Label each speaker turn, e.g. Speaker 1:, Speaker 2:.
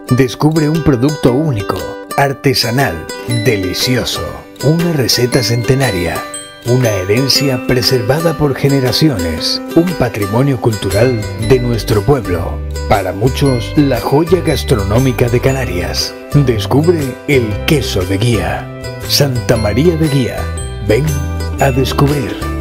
Speaker 1: Descubre un producto único, artesanal, delicioso, una receta centenaria, una herencia preservada por generaciones, un patrimonio cultural de nuestro pueblo. Para muchos, la joya gastronómica de Canarias. Descubre el queso de Guía. Santa María de Guía. Ven a descubrir.